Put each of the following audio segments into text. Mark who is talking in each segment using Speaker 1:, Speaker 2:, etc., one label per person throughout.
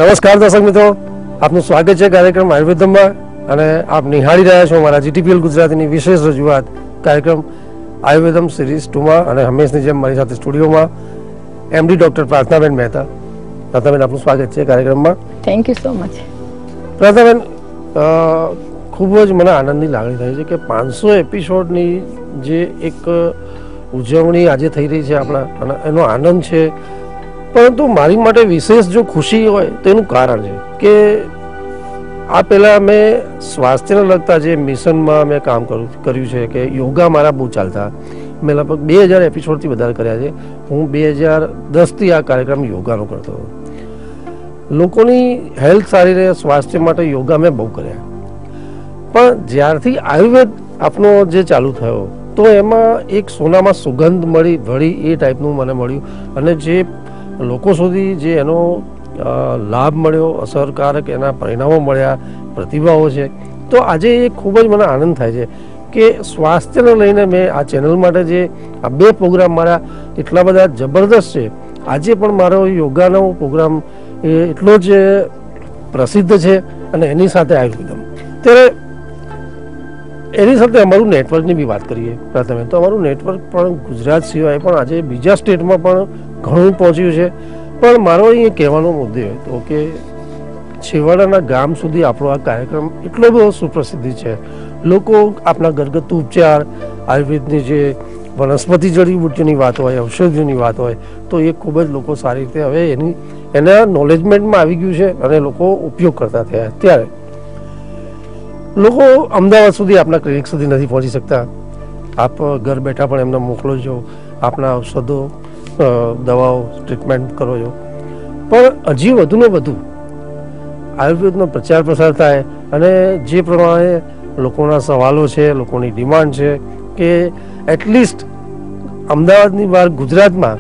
Speaker 1: નમસ્કાર દર્શક મિત્રો, આપનું સ્વાગત છે કાર્યક્રમ આયુર્વેદમાં અને આપ નિહાળી રહ્યા છો અમારા જીટીપીએલ ગુજરાતીની વિશેષ રજૂઆત કાર્યક્રમ આયુર્વેદમ સિરીઝ 2માં અને હંમેશની જેમ મારી સાથે સ્ટુડિયોમાં એમડી ડૉક્ટર પ્રાર્થનાબેન મહેતા. પ્રાર્થનાબેન, આપનું સ્વાગત છે કાર્યક્રમમાં.
Speaker 2: Thank you so much.
Speaker 1: Prarthanaben, ખૂબ જ મને આનંદની લાગણી થઈ છે કે 500 એપિસોડની જે એક ઉજવણી આજે થઈ રહી છે આપણા, અને એનો આનંદ છે. પરંતુ મારી માટે વિશેષ જો ખુશી હોય તો એનું કારણ છે કે આ પહેલાં મેં સ્વાસ્થ્યને લગતા જે મિશનમાં મેં કામ કર્યું છે કે યોગા મારા બહુ ચાલતા. મેં લગભગ 2000 એપિસોડથી વધારે કર્યા છે. હું 2010થી આ કાર્યક્રમ યોગાનો કરતો હતો. લોકોની હેલ્થ સારી રહે, સ્વાસ્થ્ય માટે યોગા મેં બહુ કર્યા. પણ જ્યારથી આયુર્વેદ આપનો જે ચાલુ થયો તો એમાં એક સોનામાં સુગંધ વળી એ ટાઈપનું મને મળ્યું, અને જે લોકો સુધી જે એનો લાભ મળ્યો, અસરકારક એના પરિણામો મળ્યા, પ્રતિભાવો છે, તો આજે એ ખૂબ જ મને આનંદ થાય છે કે સ્વાસ્થ્યને લઈને મેં આ ચેનલ માટે જે આ 2 પ્રોગ્રામ મારા એટલા બધા જબરદસ્ત છે. આજે પણ મારો યોગાનો પ્રોગ્રામ એટલો જ પ્રસિદ્ધ છે, અને એની સાથે આયુર્વેદમ. ત્યારે એની સાથે અમારું નેટવર્કની બી વાત કરીએ પ્રથમે તો અમારું નેટવર્ક પણ ગુજરાત સિવાય પણ આજે બીજા સ્ટેટમાં પણ ઘણું પહોંચ્યું છે. પણ મારો અહીંયા કહેવાનો મુદ્દો હતો કે છેવાડાના ગામ સુધી આપણો આ કાર્યક્રમ એટલો બધો સુપ્રસિદ્ધ છે. લોકો આપણા ઘરગથ્થુ ઉપચાર, આયુર્વેદની જે વનસ્પતિ જડીબુટ્ટીની વાત હોય, ઔષધિઓની વાત હોય, તો એ ખૂબ જ લોકો સારી રીતે હવે એના નોલેજમેન્ટમાં આવી ગયું છે અને લોકો ઉપયોગ કરતા થયા. ત્યારે લોકો અમદાવાદ સુધી આપણા ક્લિનિક સુધી નથી પહોંચી શકતા. આપ ઘર બેઠા પણ એમને મોકલો છો, આપણા ઔષધો, દવાઓ, ટ્રીટમેન્ટ કરો છો. પણ હજી વધુને વધુ આયુર્વેદનો પ્રચાર પ્રસાર થાય, અને જે પ્રમાણે લોકોના સવાલો છે, લોકોની ડિમાન્ડ છે કે એટલીસ્ટ અમદાવાદની બહાર ગુજરાતમાં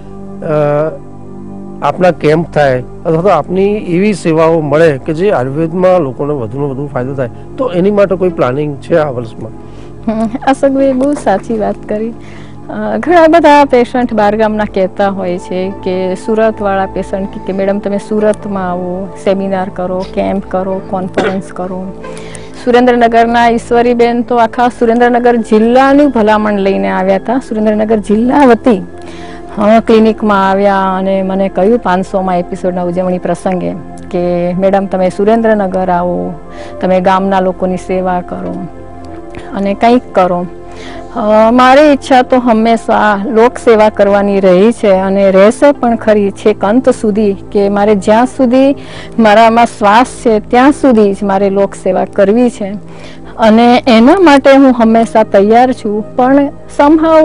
Speaker 1: આપના કેમ્પ થાય અથવા તો આપની એવી સેવાઓ મળે કે જે આયુર્વેદમાં લોકોને વધુને વધુ ફાયદો થાય, તો એની માટે કોઈ પ્લાનિંગ છે આ વર્ષમાં?
Speaker 2: અશોકભાઈ, બહુ સાચી વાત કરી. ઘણા બધા પેશન્ટ બહારગામના કહેતા હોય છે કે સુરતવાળા પેશન્ટ કે મેડમ તમે સુરતમાં આવો, સેમિનાર કરો, કેમ્પ કરો, કોન્ફરન્સ કરો. સુરેન્દ્રનગરના ઈશ્વરીબેન તો આખા સુરેન્દ્રનગર જિલ્લાનું ભલામણ લઈને આવ્યા હતા. સુરેન્દ્રનગર જિલ્લા વતી ક્લિનિકમાં આવ્યા અને મને કહ્યું 500મા એપિસોડના ઉજવણી પ્રસંગે કે મેડમ તમે સુરેન્દ્રનગર આવો, તમે ગામના લોકોની સેવા કરો અને કંઈક કરો. મારી ઈચ્છા તો હંમેશા લોક સેવા કરવાની રહી છે અને રહેશે પણ ખરી છેક અંત સુધી, કે મારે જ્યાં સુધી મારામાં શ્વાસ છે ત્યાં સુધી જ મારે લોક સેવા કરવી છે, અને એના માટે હું હંમેશા તૈયાર છું. પણ સમહાવ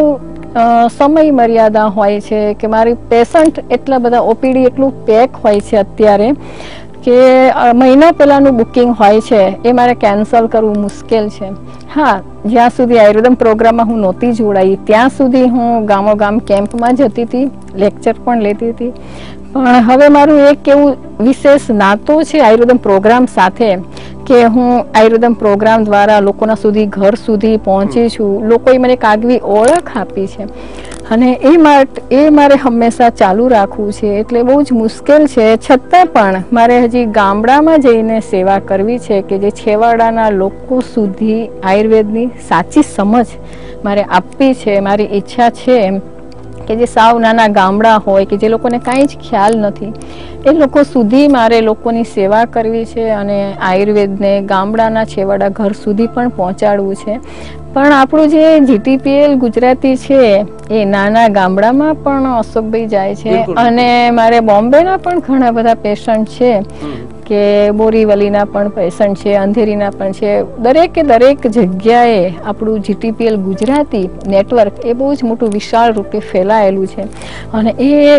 Speaker 2: સમય મર્યાદા હોય છે કે મારી પેશન્ટ એટલા બધા ઓપીડી એટલું પેક હોય છે અત્યારે કે મહિના પહેલાંનું બુકિંગ હોય છે, એ મારે કેન્સલ કરવું મુશ્કેલ છે. હા, જ્યાં સુધી આયુર્વેદમ પ્રોગ્રામમાં હું નહોતી જોડાઈ ત્યાં સુધી હું ગામોગામ કેમ્પમાં જતી હતી, લેક્ચર પણ લેતી હતી. પણ હવે મારું એક એવું વિશેષ નાતો છે આયુર્વેદમ પ્રોગ્રામ સાથે કે હું આયુર્વેદમ પ્રોગ્રામ દ્વારા લોકોના સુધી ઘર સુધી પહોંચી છું. લોકોએ મને એક આગવી ઓળખ આપી છે, અને એ મારે હંમેશા ચાલુ રાખવું છે. એટલે બહુ જ મુશ્કેલ છે, છતાં પણ મારે હજી ગામડામાં જઈને સેવા કરવી છે કે જે છેવાડાના લોકો સુધી આયુર્વેદની સાચી સમજ મારે આપવી છે. મારી ઈચ્છા છે એમ કે જે સાવ નાના ગામડા હોય કે જે લોકોને કાંઈ જ ખ્યાલ નથી, એ લોકો સુધી મારે લોકોની સેવા કરવી છે અને આયુર્વેદને ગામડાના છેવાડા ઘર સુધી પણ પહોંચાડવું છે. પણ આપણું જે જીટીપીએલ ગુજરાતી છે એ નાના ગામડામાં પણ અશોકભાઈ જાય છે, અને મારે બોમ્બેના પણ ઘણા બધા પેશન્ટ છે કે બોરીવલીના પણ પેશન્ટ છે, અંધેરીના પણ છે. દરેક જગ્યાએ આપણું જીટીપીએલ ગુજરાતી નેટવર્ક એ બહુ જ મોટું વિશાળ રૂપે ફેલાયેલું છે, અને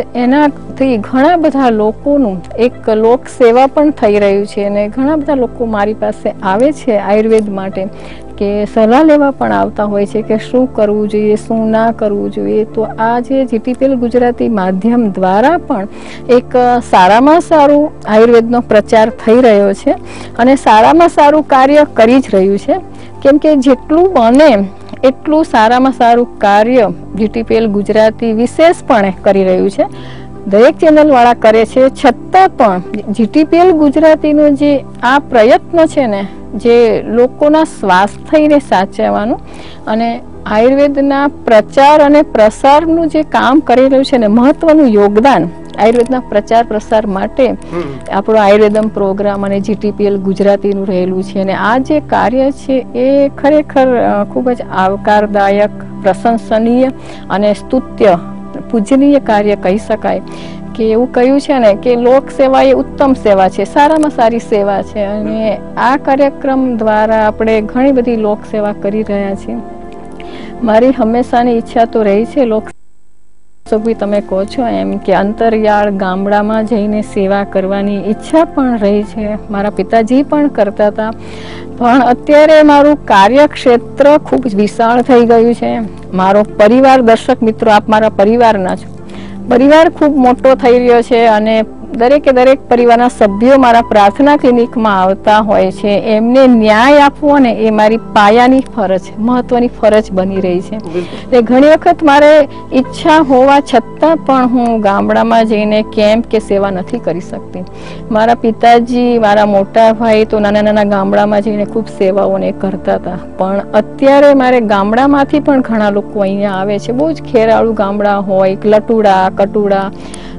Speaker 2: એનાથી ઘણા બધા લોકોનું એક લોક સેવા પણ થઈ રહ્યું છે. અને ઘણા બધા લોકો મારી પાસે આવે છે આયુર્વેદ માટે કે સલાહ લેવા પણ આવતા હોય છે કે શું કરવું જોઈએ, શું ના કરવું જોઈએ. તો આ જે જીટીપીએલ ગુજરાતી માધ્યમ દ્વારા પણ એક સારામાં સારું આયુર્વેદનો પ્રચાર થઈ રહ્યો છે, અને સારામાં સારું કાર્ય કરી જ રહ્યું છે. કેમ કે જેટલું બને એટલું સારામાં સારું કાર્ય જીટીપીએલ ગુજરાતી વિશેષપણે કરી રહ્યું છે. દરેક ચેનલ વાળા કરે છે, છતાં પણ જીટીપીએલ ગુજરાતીનો જે આ પ્રયત્ન છે ને, જે લોકોના સ્વાસ્થ્યને સાચવવાનું અને આયુર્વેદના પ્રચાર અને પ્રસારનું જે કામ કરી રહ્યું છે ને, મહત્વનું યોગદાન આયુર્વેદના પ્રચાર પ્રસાર માટે આપણો આયુર્વેદમ પ્રોગ્રામ અને જીટીપીએલ ગુજરાતીનું રહેલું છે. અને આ જે કાર્ય છે એ ખરેખર ખૂબ જ આવકારદાયક, પ્રશંસનીય અને સ્તુત્ય, પૂજનીય કાર્ય કહી શકાય. કે એવું કહ્યું છે ને કે લોક સેવા એ ઉત્તમ સેવા છે, સારામાં સારી સેવા છે. અને આ કાર્યક્રમ દ્વારા આપણે ઘણી બધી લોક સેવા કરી રહ્યા છીએ. મારી હંમેશાની ઈચ્છા તો રહી છે, લોક તમે કહો છો એમ કે અંતરિયાળ ગામડામાં જઈને સેવા કરવાની ઈચ્છા પણ રહી છે. મારા પિતાજી પણ કરતા હતા, પણ અત્યારે મારું કાર્યક્ષેત્ર ખૂબ જ વિશાળ થઈ ગયું છે. મારો પરિવાર, દર્શક મિત્રો, આપ મારા પરિવારના છો, પરિવાર ખૂબ મોટો થઈ રહ્યો છે અને દરેકે દરેક પરિવારના સભ્યો મારા પ્રાર્થના ક્લિનિકમાં આવતા હોય છે. એમને ન્યાય આપવો ને એ મારી પાયાની ફરજ, મહત્વની ફરજ બની રહી છે. એટલે ઘણી વખત મારે ઈચ્છા હોવા છતાં પણ હું ગામડામાં જઈને કેમ્પ કે સેવા નથી કરી શકતી. મારા પિતાજી, મારા મોટા ભાઈ તો નાના નાના ગામડામાં જઈને ખૂબ સેવાઓને કરતા હતા, પણ અત્યારે મારે ગામડામાંથી પણ ઘણા લોકો અહીંયા આવે છે. બહુ જ ખેરાળું ગામડા હોય, લટુડા, કટુડા,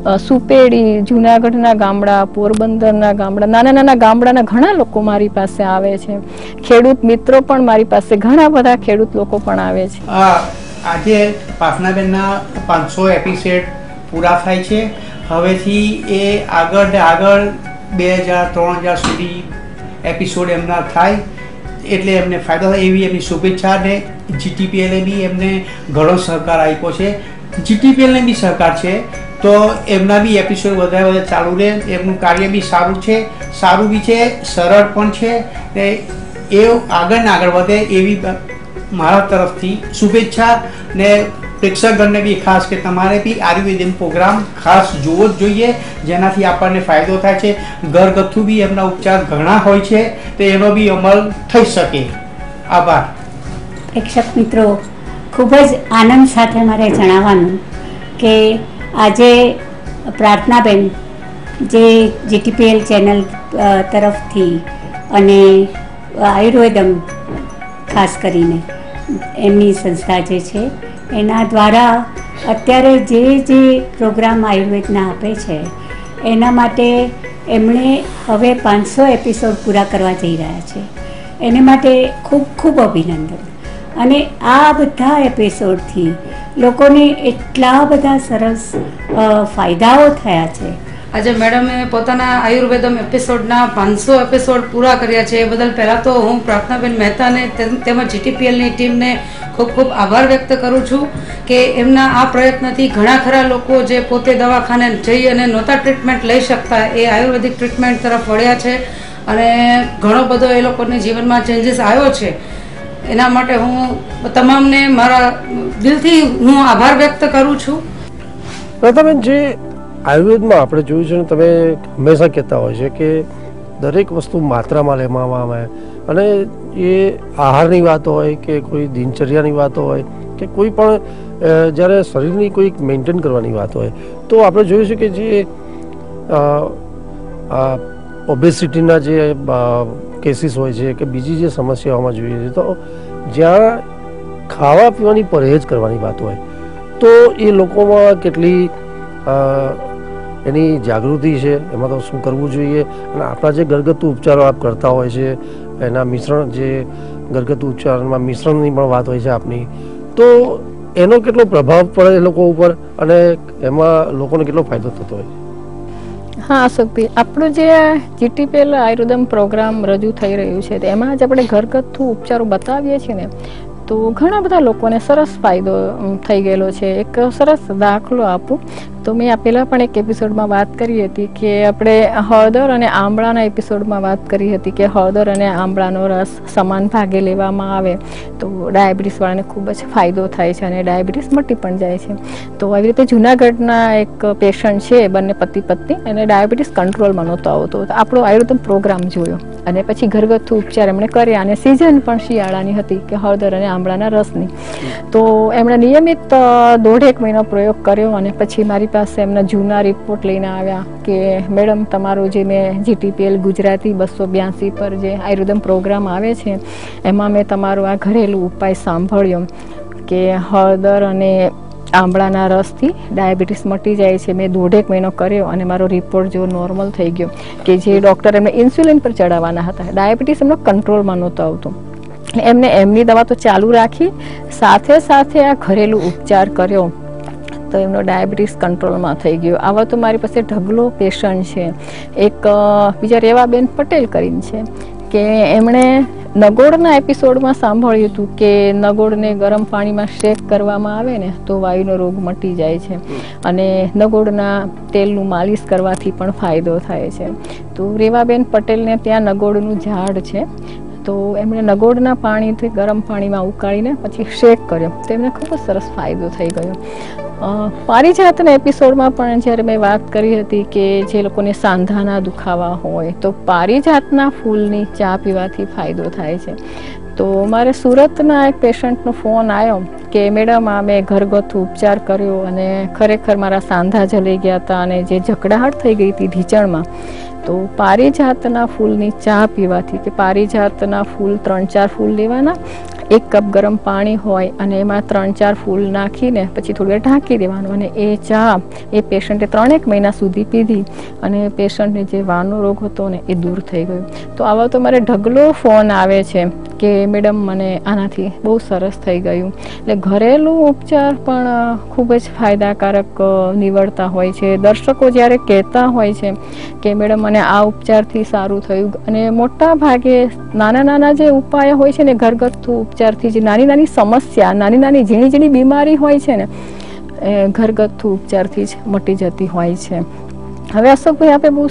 Speaker 2: સુપેડી, જુનાગઢના ગામડા, પોરબંદરના ગામડા, નાના નાના ગામડાના ઘણા લોકો મારી પાસે આવે છે. ખેડૂત મિત્રો પણ મારી પાસે, ઘણા બધા ખેડૂત લોકો પણ આવે છે.
Speaker 3: આજે પાસનાબેનના 500 એપિસોડ પૂરા થાય છે. હવેથી એ આગળ ને આગળ 2000-3000 સુધી એપિસોડ એમના થાય, એટલે એમને ફાયદો થાય એવી એમની શુભેચ્છા. ને જીટીપીએલે બી એમને ઘણો સહકાર આપ્યો છે. જીટીપીએલને બી સહકાર છે તો એમના બી એપિસોડ વધારે વધારે ચાલુ રહે. એમનું કાર્ય બી સારું બી છે, સરળ પણ છે. ને એ આગળ ને આગળ વધે એવી મારા તરફથી શુભેચ્છા. ને પ્રેક્ષકગણને બી ખાસ કે તમારે બી આયુર્વેદિક પ્રોગ્રામ ખાસ જોવો જ જોઈએ, જેનાથી આપણને ફાયદો થાય છે. ઘરગથ્થુ બી એમના ઉપચાર ઘણા હોય છે, તો એનો બી અમલ થઈ શકે. આભાર.
Speaker 4: પ્રેક્ષક મિત્રો, ખૂબ જ આનંદ સાથે મારે જણાવવાનું કે આજે પ્રાર્થનાબેન જે જીટીપીએલ ચેનલ તરફથી અને આયુર્વેદમ ખાસ કરીને એમની સંસ્થા જે છે એના દ્વારા અત્યારે જે પ્રોગ્રામ આયુર્વેદના આપે છે એના માટે એમણે હવે 500 એપિસોડ પૂરા કરવા જઈ રહ્યા છે. એને માટે ખૂબ ખૂબ અભિનંદન. અને આ બધા એપિસોડથી લોકોને એટલા બધા સરસ ફાયદાઓ થયા છે.
Speaker 5: આજે મેડમે પોતાના આયુર્વેદમ એપિસોડના 500 એપિસોડ પૂરા કર્યા છે. એ બદલ પહેલાં તો હું પ્રાર્થનાબેન મહેતાને તેમજ જીટીપીએલની ટીમને ખૂબ ખૂબ આભાર વ્યક્ત કરું છું કે એમના આ પ્રયત્નથી ઘણા ખરા લોકો જે પોતે દવાખાને જઈ અને નહોતા ટ્રીટમેન્ટ લઈ શકતા, એ આયુર્વેદિક ટ્રીટમેન્ટ તરફ વળ્યા છે અને ઘણો બધો એ લોકોને જીવનમાં ચેન્જીસ આવ્યો છે. એના માટે હું તમામને મારા દિલથી હું આભાર વ્યક્ત કરું છું.
Speaker 1: પ્રથમ જે આયુર્વેદમાં આપણે જોયું છે ને, તમે હંમેશા કહેતા હોય છે કે દરેક વસ્તુ માત્રામાં લેવામાં આવે, અને એ આહારની વાત હોય કે કોઈ દિનચર્યાની વાત હોય કે કોઈ પણ જ્યારે શરીરની કોઈ મેન્ટેન કરવાની વાત હોય, તો આપણે જોયું છે કે જે ઓબેસિટીના જે કેસીસ હોય છે કે બીજી જે સમસ્યાઓમાં જોઈએ છે, તો જ્યાં ખાવા પીવાની પरहेજ કરવાની વાત હોય તો એ લોકોમાં કેટલી એની જાગૃતિ છે, એમાં તો શું કરવું જોઈએ. અને આપણા જે ઘરગથ્થુ ઉપચારો આપ કરતા હોય છે, એના મિશ્રણ, જે ઘરગથ્થુ ઉપચારમાં મિશ્રણની પણ વાત હોય છે આપની, તો એનો કેટલો પ્રભાવ પડે એ લોકો ઉપર અને એમાં લોકોને કેટલો ફાયદો થતો હોય?
Speaker 2: હા અશોકભાઈ, આપણું જે જીટીપીએલ આયુર્વેદમ પ્રોગ્રામ રજૂ થઈ રહ્યું છે એમાં જ આપણે ઘરગથ્થુ ઉપચારો બતાવીએ છીએ ને, તો ઘણા બધા લોકોને સરસ ફાયદો થઈ ગયેલો છે. એક સરસ દાખલો આપું તો મેં આ પહેલાં પણ એક એપિસોડમાં વાત કરી હતી કે આપણે હળદર અને આંબળાના એપિસોડમાં વાત કરી હતી કે હળદર અને આંબળાનો રસ સમાન ભાગે લેવામાં આવે તો ડાયાબિટીસવાળાને ખૂબ જ ફાયદો થાય છે અને ડાયાબિટીસ મટી પણ જાય છે. તો આવી રીતે જુનાગઢના એક પેશન્ટ છે, બંને પતિ પત્ની, અને ડાયાબિટીસ કંટ્રોલમાં નહોતો આવતો. તો આપણો આયુર્વેદમ પ્રોગ્રામ જોયો અને પછી ઘરગથ્થુ ઉપચાર એમણે કર્યા, અને સિઝન પણ શિયાળાની હતી કે હળદર અને આંબળાના રસની. તો એમણે નિયમિત 1.5 મહિનો પ્રયોગ કર્યો અને પછી મારી પાસે એમના જૂના રિપોર્ટ લઈને આવ્યા કે મેડમ તમારો જે મેં GTPL ગુજરાતી 282 પર જે આયુર્વેદમ પ્રોગ્રામ આવે છે એમાં મેં તમારો આ ઘરેલું ઉપાય સાંભળ્યો કે હળદર અને આંબળાના રસથી ડાયાબિટીસ મટી જાય છે. મેં 1.5 મહિનો કર્યો અને મારો રિપોર્ટ જો નોર્મલ થઈ ગયો કે જે ડૉક્ટર એમને ઇન્સ્યુલિન પર ચડાવવાના હતા, ડાયાબિટીસ એમનો કંટ્રોલમાં નહોતો આવતો. એમને એમની દવા તો ચાલુ રાખી, સાથે સાથે આ ઘરેલું ઉપચાર કર્યો તો એમનો ડાયાબિટીસ કંટ્રોલમાં થઈ ગયો. આવા તો મારી પાસે ઢગલો પેશન્ટ છે. એક બીજા રેવાબેન પટેલ કરીને છે કે એમણે નગોડના એપિસોડમાં સાંભળ્યું હતું કે નગોડને ગરમ પાણીમાં શેક કરવામાં આવે ને તો વાયુનો રોગ મટી જાય છે અને નગોડના તેલનું માલિશ કરવાથી પણ ફાયદો થાય છે. તો રેવાબેન પટેલને ત્યાં નગોડનું ઝાડ છે તો એમણે નગોડના પાણીથી ગરમ પાણીમાં ઉકાળીને પછી શેક કર્યો તો એમને ખૂબ જ સરસ ફાયદો થઈ ગયો. પારિજાતના એપિસોડમાં પણ જ્યારે મેં વાત કરી હતી કે જે લોકોને સાંધાના દુખાવા હોય તો પારિજાતના ફૂલની ચા પીવાથી ફાયદો થાય છે. તો મારે સુરતના એક પેશન્ટનો ફોન આવ્યો કે મેડમ આ મેં ઘરગથ્થુ ઉપચાર કર્યો અને ખરેખર મારા સાંધા જલી ગયા હતા અને જે જકડાહટ થઈ ગઈ હતી ઢીંચણમાં, તો પારિજાતના ફૂલની ચા પીવાથી કે પારિજાતના ફૂલ 3-4 ફૂલ લેવાના, 1 કપ ગરમ પાણી હોય અને એમાં 3-4 ફૂલ નાખીને પછી થોડી વાર ઢાંકી દેવાનું અને એ ચા એ પેશન્ટે 3-1 મહિના સુધી પીધી અને પેશન્ટને જે વાનો રોગ હતો ને એ દૂર થઈ ગયો. તો આવા તો મારે ઢગલો ફોન આવે છે કે મેડમ મને આનાથી બહુ સરસ થઈ ગયું. એટલે ઘરેલું ઉપચાર પણ ખૂબ જ ફાયદાકારક નીવડતા હોય છે. દર્શકો જ્યારે કહેતા હોય છે કે મેડમ મને આ ઉપચારથી સારું થયું, અને મોટા ભાગે નાના નાના જે ઉપાય હોય છે ને ઘરગથ્થુ ઉપચારથી જે નાની નાની સમસ્યા, નાની નાની ઝીણી ઝીણી બીમારી હોય છે ને એ ઘરગથ્થુ ઉપચારથી જ મટી જતી હોય છે. હવે અશોકભાઈ આપણે બહુ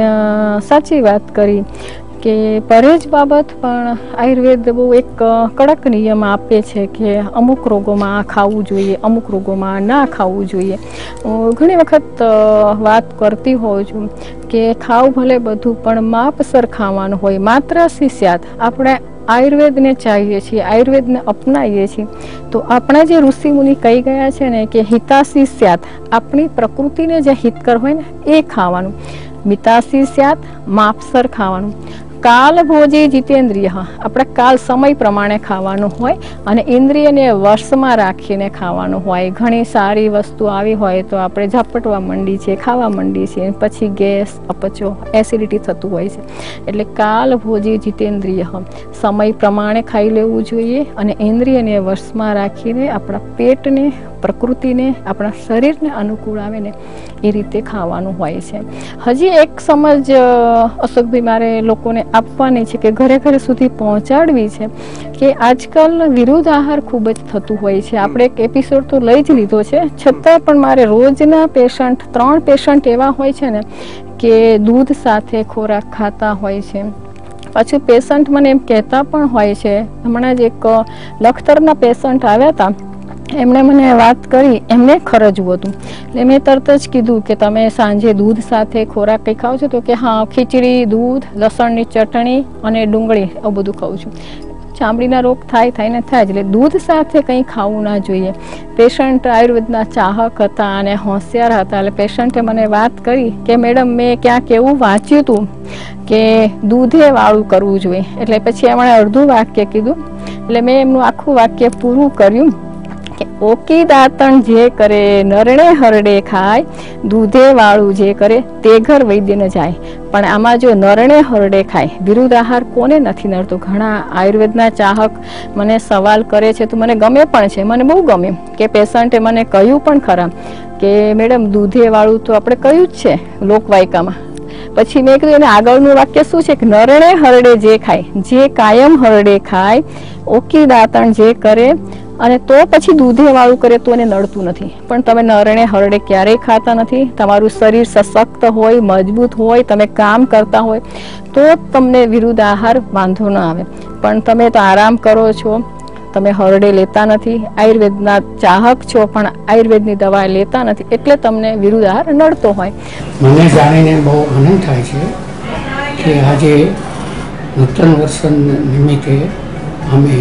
Speaker 2: સાચી વાત કરી કે પરેજ બાબત પણ આયુર્વેદ બહુ એક કડક નિયમ આપે છે કે અમુક રોગોમાં આ ખાવું જોઈએ, અમુક રોગોમાં ના ખાવું જોઈએ. ઘણી વખત વાત કરતી હોઉં છું કે ખાવું ભલે બધું પણ માપસર ખાવાનું હોય. માત્ર શિષ્યાત આપણે આયુર્વેદને ચાહીએ છીએ, આયુર્વેદને અપનાવીએ છીએ તો આપણા જે ઋષિમુનિ કહી ગયા છે ને કે હિતાસી સ્યાત, આપણી પ્રકૃતિને જે હિતકર હોય ને એ ખાવાનું, મિતાસી સ્યાત માપસર ખાવાનું, કાલ ભોજી જીતેન્દ્રિય, આપણે કાલ સમય પ્રમાણે ખાવાનું હોય અને ઇન્દ્રિયને વશમાં રાખીને ખાવાનું હોય. ઘણી સારી વસ્તુ આવી હોય તો આપણે ઝપટવા માંડી છે, ખાવા માંડી છે, પછી ગેસ, અપચો, એસિડિટી થતું હોય છે. એટલે કાલ ભોજી જીતેન્દ્રિય, સમય પ્રમાણે ખાઈ લેવું જોઈએ અને ઇન્દ્રિયને વશમાં રાખીને આપણા પેટને, પ્રકૃતિને, આપણા શરીરને અનુકૂળ આવે ને એ રીતે ખાવાનું હોય છે. હજી એક સમજ અશોકભાઈ મારે લોકોને આપવાની છે કે ઘરે ઘરે સુધી પહોંચાડવી છે કે આજકાલ વિરુદ્ધ આહાર ખૂબ જ થતું હોય છે. આપણે એક એપિસોડ તો લઈ જ લીધો છે, છતાં પણ મારે રોજના પેશન્ટ 3 પેશન્ટ એવા હોય છે ને કે દૂધ સાથે ખોરાક ખાતા હોય છે. પાછું પેશન્ટ મને એમ કહેતા પણ હોય છે, હમણાં જ એક લખતરના પેશન્ટ આવ્યા હતા, એમણે મને વાત કરી, એમને ખરજવું હતું એટલે મેં તરત જ કીધું કે તમે સાંજે દૂધ સાથે ખોરાક કંઈ ખાવ છો? તો કે હા, ખીચડી, દૂધ, લસણની ચટણી અને ડુંગળી આવું બધું ખાઉં છું. ચામડીના રોગ થાય ને થાય જ, એટલે દૂધ સાથે કંઈ ખાવું ના જોઈએ. પેશન્ટ આયુર્વેદના ચાહક હતા અને હોશિયાર હતા એટલે પેશન્ટે મને વાત કરી કે મેડમ મેં ક્યાંક એવું વાંચ્યું હતું કે દૂધે વાળું કરવું જોઈએ. એટલે પછી એમણે અડધું વાક્ય કીધું એટલે મેં એમનું આખું વાક્ય પૂરું કર્યું કે ઓકી દાંતણ જે કરે નરણે હરડે ખાય, દૂધે વાળું જે કરે તે ઘર વૈદ્ય ન જાય. પણ આમાં જો નરણે હરડે ખાય, વિરુદ્ધ આહાર કોને નથી નડતો? ઘણા આયુર્વેદના ચાહક મને સવાલ કરે છે તો મને ગમે પણ છે, મને બહુ ગમે કે પેશન્ટે મને કહ્યું પણ ખરા કે મેડમ દૂધે વાળું તો આપણે કહ્યું જ છે લોકવાયકામાં. પછી મેં કીધું એને આગળનું વાક્ય શું છે કે નરણે હરડે જે ખાય, જે કાયમ હરડે ખાય, ઓકી દાંતણ જે કરે અને તો પછી દૂધે વાળું કરે તો એને નડતું નથી. પણ તમે નરણે હરડે ક્યારેય ખાતા નથી, તમારું શરીર સશક્ત હોય, મજબૂત હોય, તમે કામ કરતા હોય તો તમને વિરુદ્ધ આહાર વાંધો ન આવે. પણ તમે તો આરામ કરો છો, તમે હરડે લેતા નથી, આયુર્વેદના ચાહક છો પણ આયુર્વેદની દવા લેતા નથી, એટલે તમને વિરુદ્ધ આહાર નડતો હોય.
Speaker 6: મને જાણીને બહુ આનંદ થાય છે કે આજે નૂતન વર્ષ નિમિત્તે અમે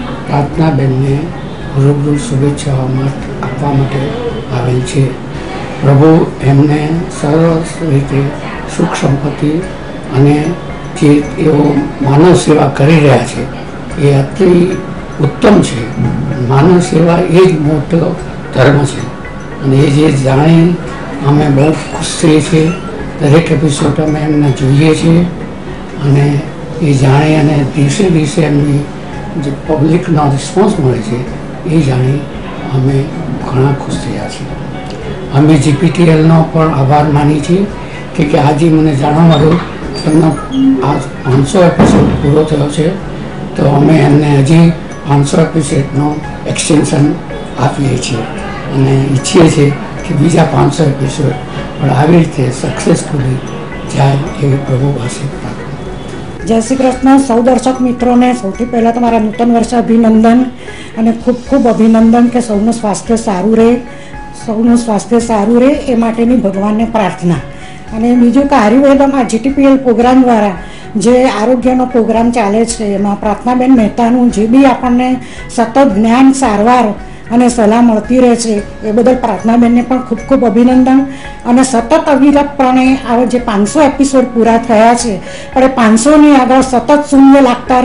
Speaker 6: પ્રાર્થનાબેનને રૂબરૂ શુભેચ્છાઓ આપવા માટે આવેલ છે. પ્રભુ એમને સરસ રીતે સુખ સંપત્તિ અને જે એવો માનવ સેવા કરી રહ્યા છે એ અતિ ઉત્તમ છે. માનવ સેવા એ જ મોટો ધર્મ છે અને એ જે જાણી અમે બહુ ખુશ થઈએ છીએ. દરેક એપિસોડ અમે એમને જોઈએ છીએ અને એ જાણી અને દિવસે દિવસે એમની જે પબ્લિકનો રિસ્પોન્સ મળે છે એ જાણી અમે ઘણા ખુશ થયા છીએ. અમે GPTLનો પણ આભાર માની છીએ કે આજે મને જાણવા મળ્યું કે એમનો આ 500 એપિસોડ પૂરો થયો છે તો અમે એમને હજી 500 એપિસોડનો એક્સટેન્શન આપીએ છીએ અને ઈચ્છીએ છીએ કે બીજા 500 એપિસોડ પણ આવી રીતે સક્સેસફુલી જાય એવી પ્રભુ પાસે પ્રાર્થના.
Speaker 7: જય શ્રી કૃષ્ણ. સૌ દર્શક મિત્રોને સૌથી પહેલાં તો મારા નૂતન વર્ષ અભિનંદન અને ખૂબ ખૂબ અભિનંદન કે સૌનું સ્વાસ્થ્ય સારું રહે, સૌનું સ્વાસ્થ્ય સારું રહે એ માટેની ભગવાનને પ્રાર્થના. અને બીજું કે આયુર્વેદમાં GTPL પ્રોગ્રામ દ્વારા જે આરોગ્યનો પ્રોગ્રામ ચાલે છે એમાં પ્રાર્થનાબેન મહેતાનું જે બી આપણને સતત જ્ઞાન, સારવાર અને સલાહ મળતી રહે છે એ બદલ પ્રાર્થનાબેનને પણ ખૂબ ખૂબ અભિનંદન. અને સતત અવિરતપણે આ જે 500 એપિસોડ પૂરા થયા છે પણ એ 500ની આગળ સતત શૂન્ય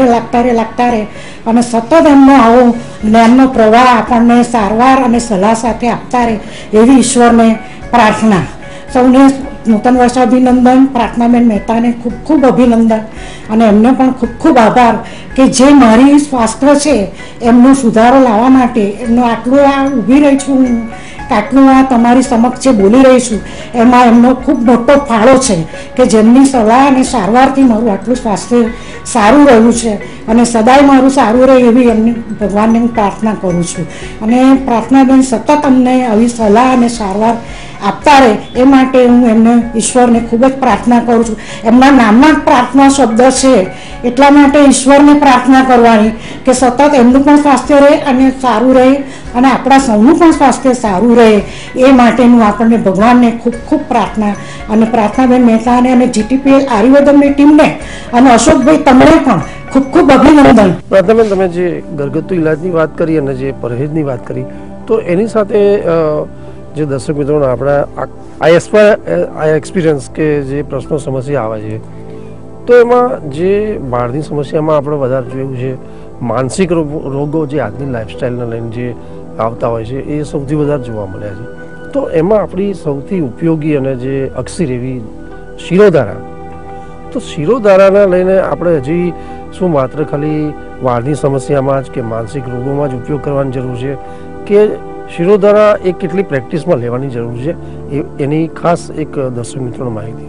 Speaker 7: લાગતા રહે અને સતત એમનો આવો જ્ઞાનનો પ્રવાહ આપણને સારવાર અને સલાહ સાથે આપતા રહે એવી ઈશ્વરને પ્રાર્થના. સૌને નૂતન વર્ષ અભિનંદન. પ્રાર્થનાબેન મહેતાને ખૂબ ખૂબ અભિનંદન અને એમને પણ ખૂબ ખૂબ આભાર કે જે મારી સ્વાસ્થ્ય છે એમનો સુધારો લાવવા માટે એમનો આટલું આ ઊભી રહી છું, આટલું આ તમારી સમક્ષ જે બોલી રહી છું એમાં એમનો ખૂબ મોટો ફાળો છે કે જેમની સલાહ અને સારવારથી મારું આટલું સ્વાસ્થ્ય સારું રહ્યું છે અને સદાય મારું સારું રહે એવી એમની ભગવાનને હું પ્રાર્થના કરું છું. અને પ્રાર્થનાબેન સતત અમને આવી સલાહ અને સારવાર આપતા રહે એ માટે હું એમને ઈશ્વરને ખૂબ જ પ્રાર્થના કરું છું. એમના નામમાં જ પ્રાર્થના શબ્દ છે એટલા માટે ઈશ્વરને પ્રાર્થના કરવાની કે સતત એમનું પણ સ્વાસ્થ્ય રહે અને સારું રહે અને આપણા સૌનું પણ સ્વાસ્થ્ય સારું રહે એ માટેનું આપણને ભગવાનને ખૂબ ખૂબ પ્રાર્થના. અને પ્રાર્થનાબેન મહેતાને અને GTPL આયુર્વેદમની ટીમને અને અશોકભાઈ તમને પણ ખૂબ ખૂબ અભિનંદન.
Speaker 1: પ્રાર્થનાબેન, તમે જે ઘરગથ્થુ ઇલાજની વાત કરી અને જે પરહેજની વાત કરી તો એની સાથે જે દર્શક મિત્રોને આપણા એક્સપિરિયન્સ કે જે પ્રશ્નો સમસ્યા આવે છે તો એમાં જે બહારની સમસ્યામાં આપણે વધારે જોયું છે માનસિક રોગો જે આજની લાઈફસ્ટાઈલને લઈને જે આવતા હોય છે એ સૌથી વધારે જોવા મળ્યા છે. તો એમાં આપણી સૌથી ઉપયોગી અને જે અક્ષર એવી શિરોધારા, તો શિરોધારાને લઈને આપણે હજી શું માત્ર ખાલી વાળની સમસ્યામાં જ કે માનસિક રોગોમાં જ ઉપયોગ કરવાની જરૂર છે કે શિરોધારા એ કેટલી પ્રેક્ટિસમાં લેવાની જરૂર છે એની ખાસ એક દર્શક મિત્રોને માહિતી.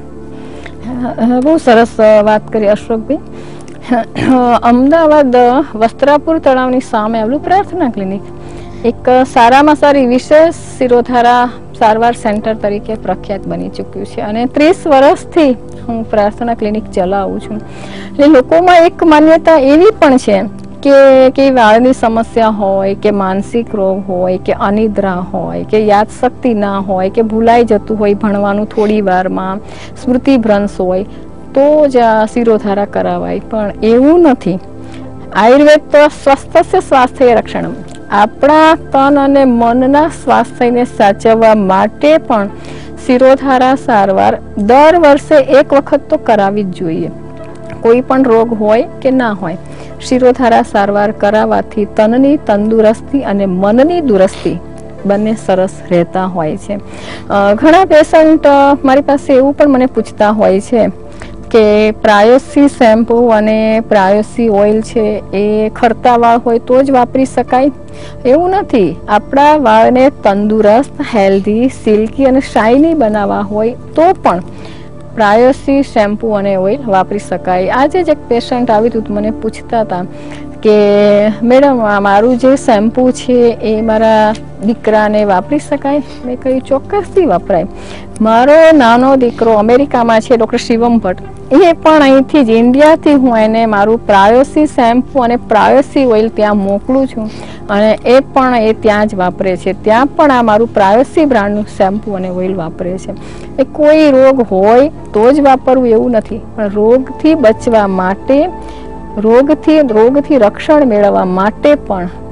Speaker 2: બહુ સરસ વાત કરી અશોકભાઈ. અમદાવાદ વસ્ત્રાપુર તળાવની સામે આવેલું પ્રાર્થના ક્લિનિક એક સારામાં સારી વિશેષ શિરોધારા સારવાર સેન્ટર તરીકે પ્રખ્યાત બની ચૂક્યું છે અને 30 વર્ષથી હું પ્રાર્થના ક્લિનિક ચલાવું છું. એટલે લોકોમાં એક માન્યતા એવી પણ છે કે વાળની સમસ્યા હોય કે માનસિક રોગ હોય કે અનિદ્રા હોય કે યાદશક્તિ ના હોય કે ભૂલાઈ જતું હોય ભણવાનું થોડી વારમાં, સ્મૃતિભ્રંશ હોય તો જ શિરોધારા કરાવાય. પણ એવું નથી. આયુર્વેદ તો સ્વસ્થસ્ય સ્વાસ્થ્ય રક્ષણમ, આપણા તન અને મનના સ્વાસ્થ્યને સાચવવા માટે પણ શિરોધારા સારવાર દર વર્ષે એક વખત તો કરાવી જ જોઈએ. કોઈ પણ રોગ હોય કે ના હોય, શિરોધારા સારવાર કરાવવાથી તનની તંદુરસ્તી અને મનની દુરસ્તી બંને સરસ રહેતા હોય છે. ઘણા પેશન્ટ મારી પાસે એવું પણ મને પૂછતા હોય છે કે પ્રાયોસી શેમ્પૂ અને પ્રાયોસી ઓઇલ છે એ ખરતા વાળ હોય તો જ વાપરી શકાય? એવું નથી. આપણા વાળને તંદુરસ્ત, હેલ્ધી, સિલ્કી અને શાઇની બનાવવા હોય તો પણ પ્રાયોસી શેમ્પૂ અને ઓઇલ વાપરી શકાય. આજે જ એક પેશન્ટ આવી હતું મને પૂછતા હતા કે મેડમ મારું જે શેમ્પૂ છે એ મારા દીકરાને વાપરી શકાય? મેં કહ્યું ચોક્કસથી વપરાય. મારો નાનો દીકરો અમેરિકામાં છે, ડૉક્ટર શિવમ ભટ્ટ, એ પણ અહીંથી જ ઇન્ડિયાથી હું એને મારું પ્રાયોસી શેમ્પૂ અને પ્રાયોસી ઓઇલ ત્યાં મોકલું છું અને એ પણ એ ત્યાં જ વાપરે છે. ત્યાં પણ આ મારું પ્રાયોસી બ્રાન્ડનું શેમ્પૂ અને ઓઇલ વાપરે છે. એ કોઈ રોગ હોય તો જ વાપરવું એવું નથી, પણ રોગથી બચવા માટે, રોગથી રક્ષણ મેળવવા માટે પણ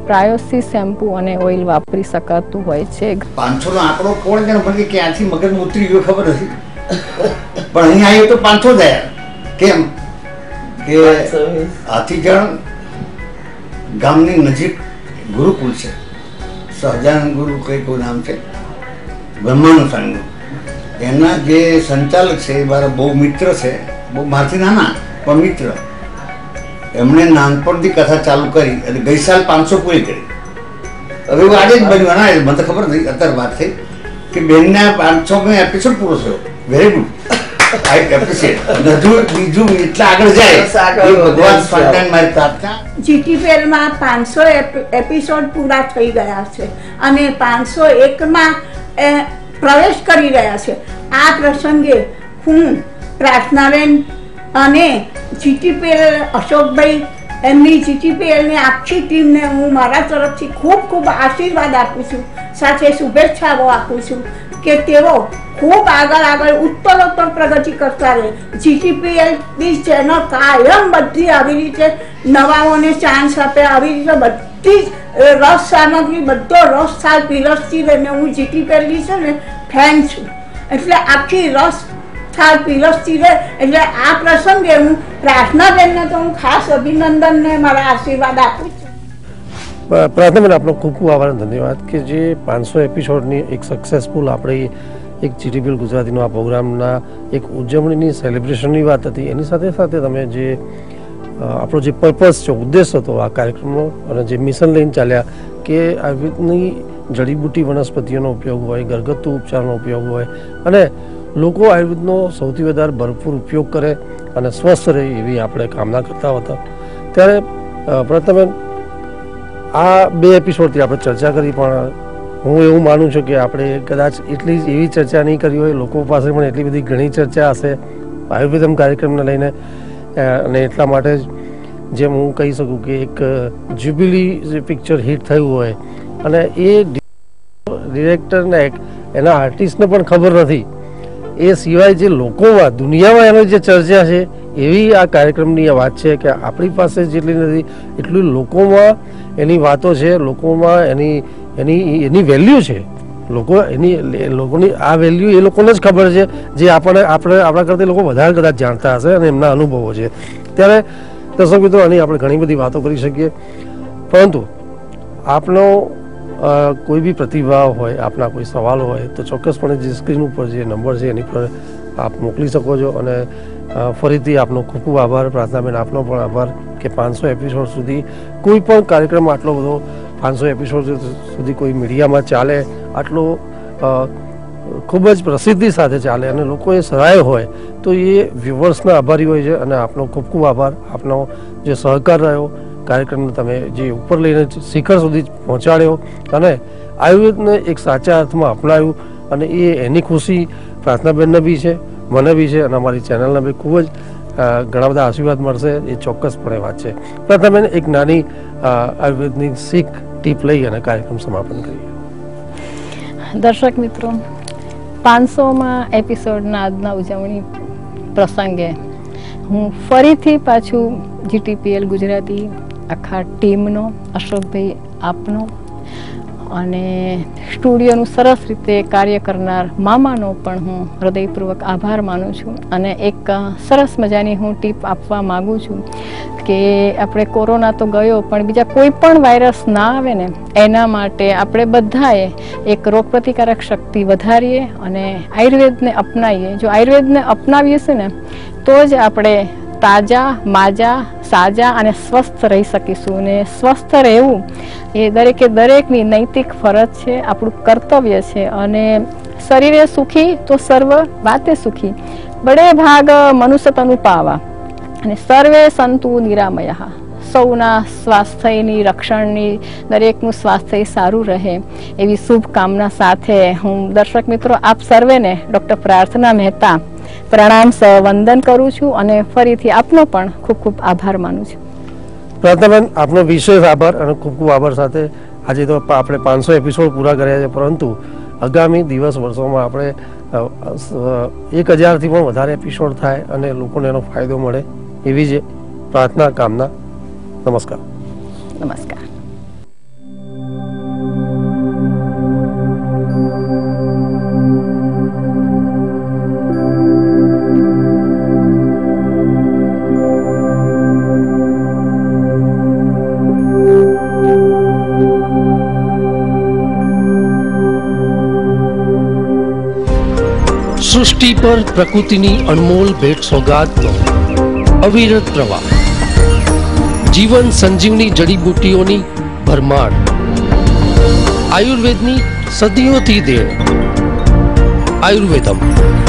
Speaker 2: પ્રાયોસિસ શેમ્પુ અને ઓઇલ વાપરી શકાતું હોય છે.
Speaker 8: 500 નો આંકડો કોણ જાણે, મને ક્યાંથી મગજમાં ઉતરી ગયો ખબર નથી, પણ અહીં આવ્યો તો 500 થયા. કેમ કે હાથીજણ ગામની નજીક ગુરુકુળ છે, સહજાનંદ ગુરુ કઈ નામ છે, બ્રહ્માનંદ સ્વામી. એમના જે સંચાલક છે એ મારા બહુ મિત્ર છે, બહુ મારથી નાના પણ મિત્ર. એમણે નાનપણથી કથા ચાલુ કરી અને ગઈ સાલ 500 પૂરી કરી. હવે એવું આજે જ બન્યું ના, મને તો ખબર નથી, અત્યારે વાત થઈ કે બેનના 500નો એપિસોડ પૂરો થયો. Very good, I appreciate. બીજું એટલા આગળ જાય એ ભગવાન સ્વામિનારાયણ મારી પ્રાર્થના.
Speaker 9: જીટીપીએલમાં 500 એપિસોડ પૂરા થઈ ગયા છે અને 501માં પ્રવેશ કરી રહ્યા છે. આ પ્રસંગે હું પ્રાર્થનાબેન અને જીટીપીએલ અશોકભાઈ, એમની જીટીપીએલની આખી ટીમને હું મારા તરફથી ખૂબ ખૂબ આશીર્વાદ આપું છું, સાથે શુભેચ્છાઓ આપું છું કે તેઓ ખૂબ આગળ ઉત્તરોત્તર પ્રગતિ કરતા રહે. જીટીપીએલની ચેનલ કાયમ બધી આવી રીતે નવાઓને ચાન્સ આપે, આવી રીતે બધી જ રસ સામગ્રી બધો રસ થાય પીરસતી રહે. હું જીટીપીએલની છે ને ફેન છું, એટલે આખી રસ થાય પીરસતી રહે. એટલે આ પ્રસંગે હું પ્રાર્થનાબેનને તો હું ખાસ અભિનંદન ને મારા આશીર્વાદ આપું છું.
Speaker 1: પ્રાર્થનાબેન, આપનો ખૂબ ખૂબ આભાર, ધન્યવાદ કે જે 500 એપિસોડની એક સક્સેસફુલ આપણી એક જીટીપીએલ ગુજરાતીનો આ પ્રોગ્રામના એક ઉજવણીની સેલિબ્રેશનની વાત હતી. એની સાથે સાથે તમે જે આપણો જે પર્પઝ છે, ઉદ્દેશ હતો આ કાર્યક્રમનો અને જે મિશન લઈને ચાલ્યા કે આયુર્વેદની જડીબુટી વનસ્પતિઓનો ઉપયોગ હોય, ઘરગથ્થુ ઉપચારનો ઉપયોગ હોય અને લોકો આયુર્વેદનો સૌથી વધારે ભરપૂર ઉપયોગ કરે અને સ્વસ્થ રહે એવી આપણે કામના કરતા હતા. ત્યારે પ્રથમ આ 2 એપિસોડથી આપણે ચર્ચા કરી, પણ હું એવું માનું છું કે આપણે કદાચ એટલી એવી ચર્ચા નહીં કરી હોય, લોકો પાસે પણ એટલી બધી ઘણી ચર્ચા હશે આયુર્વેદમ કાર્યક્રમને લઈને. અને એટલા માટે જ જેમ હું કહી શકું કે એક જ્યુબિલી જે પિક્ચર હિટ થયું હોય અને એ ડિરેક્ટરને એના આર્ટિસ્ટને પણ ખબર નથી, એ સિવાય જે લોકોમાં દુનિયામાં એનો જે ચર્ચા છે એવી આ કાર્યક્રમની આ વાત છે કે આપણી પાસે જેટલી નથી એટલું લોકોમાં એની વાતો છે, લોકોમાં એની વેલ્યુ છે. લોકોની આ વેલ્યુ એ લોકોને જ ખબર છે જે આપણા કરતા લોકો વધારે કદાચ જાણતા હશે અને એમના અનુભવો છે. ત્યારે દર્શક મિત્રો, આની આપણે ઘણી બધી વાતો કરી શકીએ, પરંતુ આપનો કોઈ બી પ્રતિભાવ હોય, આપના કોઈ સવાલો હોય તો ચોક્કસપણે જે સ્ક્રીન ઉપર જે નંબર છે એની પર આપ મોકલી શકો છો. અને ફરીથી આપનો ખૂબ ખૂબ આભાર. પ્રાર્થનાબેન, આપનો પણ આભાર કે 500 એપિસોડ સુધી કોઈ પણ કાર્યક્રમ આટલો બધો 500 એપિસોડ સુધી કોઈ મીડિયામાં ચાલે, આટલો ખૂબ જ પ્રસિદ્ધિ સાથે ચાલે અને લોકો એ સરાય હોય તો એ વ્યુઅર્સના આભારી હોય છે. અને આપનો ખૂબ ખૂબ આભાર. આપનો જે સહકાર રહ્યો, કાર્યક્રમને તમે જે ઉપર લઈને શિખર સુધી પહોંચાડ્યો અને આયુર્વેદને એક સાચા અર્થમાં અપનાવ્યું, અને એની ખુશી પ્રાર્થનાબેનને બી છે, મને બી છે અને અમારી ચેનલને બી ખૂબ જ ઘણા બધા આશીર્વાદ મળશે, એ ચોક્કસપણે વાત છે. પ્રાર્થનાબેન, એક નાની આયુર્વેદની શીખ ટીપ લઈ અને કાર્યક્રમ સમાપન કરીએ.
Speaker 2: દર્શક મિત્રો, 500માં એપિસોડના આજના ઉજવણી પ્રસંગે હું ફરીથી પાછું જીટીપીએલ ગુજરાતી આખા ટીમનો, અશોકભાઈ આપનો અને સ્ટુડિયોનું સરસ રીતે કાર્ય કરનાર મામાનો પણ હું હૃદયપૂર્વક આભાર માનું છું. અને એક સરસ મજાની હું ટીપ આપવા માગું છું કે આપણે કોરોના તો ગયો, પણ બીજા કોઈ પણ વાયરસ ના આવે ને એના માટે આપણે બધાએ એક રોગપ્રતિકારક શક્તિ વધારીએ અને આયુર્વેદને અપનાવીએ. જો આયુર્વેદને અપનાવીએ છે ને તો જ આપણે તાજા, માજા, સાજા અને સ્વસ્થ રહી શકીશું. અને સ્વસ્થ રહેવું એ દરેકની નૈતિક ફરજ છે, આપણું કર્તવ્ય છે. અને શરીરે સુખી તો સર્વ વાતે સુખી, બડે ભાગ મનુષ્ય તનુ પાવા અને સર્વે સંતુ નિરામયા. સૌના સ્વાસ્થ્યની રક્ષણની, દરેકનું સ્વાસ્થ્ય સારું રહે એવી શુભકામના સાથે હું દર્શક મિત્રો આપ સર્વેને ડૉક્ટર પ્રાર્થના મહેતા પ્રણામ વંદન કરું છું અને ફરીથી આપનો પણ ખૂબ ખૂબ આભાર માનું છું.
Speaker 1: પ્રાર્થનાબેન, આપનો વિશેષ આભાર અને ખૂબ ખૂબ આભાર સાથે આજે તો આપણે 500 એપિસોડ પૂરા કર્યા છે, પરંતુ આગામી વર્ષોમાં આપણે 1000થી પણ વધારે એપિસોડ થાય અને લોકોને એનો ફાયદો મળે એવી જ પ્રાર્થના, કામના. નમસ્કાર.
Speaker 2: નમસ્કાર.
Speaker 1: સૃષ્ટિ પર પ્રકૃતિની અણમોલ ભેટ સોગાદનો અવિરત પ્રવાહ, જીવન સંજીવની જડીબુટ્ટીઓની ભરમાર, આયુર્વેદની સદીઓથી દેણ. આયુર્વેદમ